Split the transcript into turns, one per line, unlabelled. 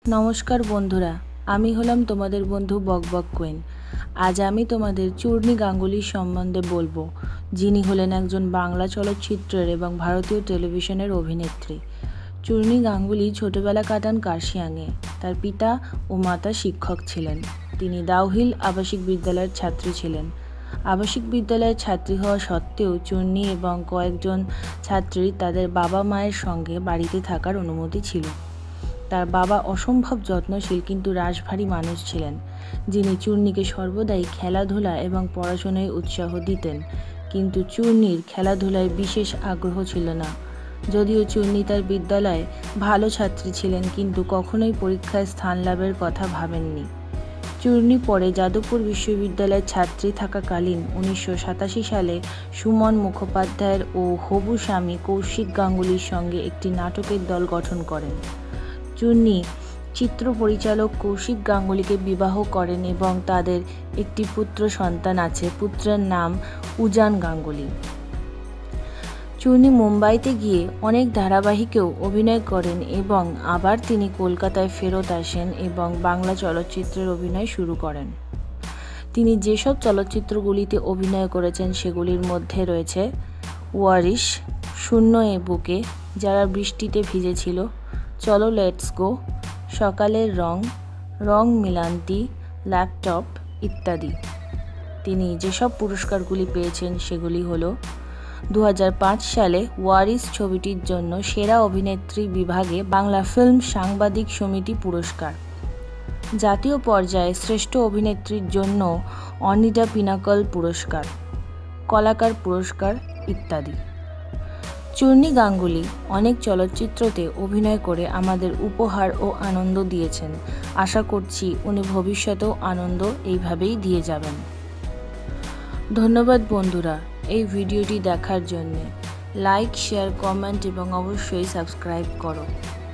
নমস্কার বন্ধুরা, আমি হলাম তোমাদের বন্ধু বকবক কুইন। আজ আমি তোমাদের চূর্ণী গাঙ্গুলির সম্বন্ধে বলবো, যিনি হলেন একজন বাংলা চলচ্চিত্রের এবং ভারতীয় টেলিভিশনের অভিনেত্রী। চূর্ণী গাঙ্গুলি ছোটবেলা কাটান কার্শিয়াংয়ে। তার পিতা ও মাতা শিক্ষক ছিলেন। তিনি দাউহিল আবাসিক বিদ্যালয়ের ছাত্রী ছিলেন। আবাসিক বিদ্যালয়ের ছাত্রী হওয়া সত্ত্বেও চূর্ণী এবং কয়েকজন ছাত্রীর তাদের বাবা মায়ের সঙ্গে বাড়িতে থাকার অনুমতি ছিল। তার বাবা অসম্ভব যত্নশীল কিন্তু রাশভারী মানুষ ছিলেন, যিনি চূর্ণীকে সর্বদাই খেলাধুলা এবং পড়াশোনায় উৎসাহ দিতেন। কিন্তু চূর্ণীর খেলাধুলায় বিশেষ আগ্রহ ছিল না। যদিও চূর্ণী তার বিদ্যালয়ে ভালো ছাত্রী ছিলেন, কিন্তু কখনোই পরীক্ষায় স্থান লাভের কথা ভাবেননি। চূর্ণী পরে যাদবপুর বিশ্ববিদ্যালয়ের ছাত্রী থাকাকালীন 1987 সালে সুমন মুখোপাধ্যায়ের ও হবু স্বামী কৌশিক গাঙ্গুলির সঙ্গে একটি নাটকের দল গঠন করেন। চূর্ণী চিত্র পরিচালক কৌশিক গাঙ্গুলিকে বিবাহ করেন এবং তাদের একটি পুত্র সন্তান আছে। পুত্রের নাম উজান গাঙ্গুলি। চূর্ণী মুম্বাইতে গিয়ে অনেক ধারাবাহিকেও অভিনয় করেন এবং আবার তিনি কলকাতায় ফেরত আসেন এবং বাংলা চলচ্চিত্রের অভিনয় শুরু করেন। তিনি যেসব চলচ্চিত্রগুলিতে অভিনয় করেছেন সেগুলির মধ্যে রয়েছে ওয়ারিশ, শূন্য এ বুকে, যারা বৃষ্টিতে ভিজেছিল, চলো লেটস গো, সকালের রং, রং মিলান্তি, ল্যাপটপ ইত্যাদি। তিনি যেসব পুরস্কারগুলি পেয়েছেন সেগুলি হলো 2005 সালে ওয়ারিশ ছবিটির জন্য সেরা অভিনেত্রী বিভাগে বাংলা ফিল্ম সাংবাদিক সমিতি পুরস্কার, জাতীয় পর্যায়ে শ্রেষ্ঠ অভিনেত্রীর জন্য অনিডা পিনাকল পুরস্কার, কলাকার পুরস্কার ইত্যাদি। চূর্ণী গাঙ্গুলি অনেক চলচ্চিত্রতে অভিনয় করে আমাদের উপহার ও আনন্দ দিয়েছেন। আশা করছি উনি ভবিষ্যতেও আনন্দ এইভাবেই দিয়ে যাবেন। ধন্যবাদ বন্ধুরা এই ভিডিওটি দেখার জন্যে। লাইক, শেয়ার, কমেন্ট এবং অবশ্যই সাবস্ক্রাইব করো।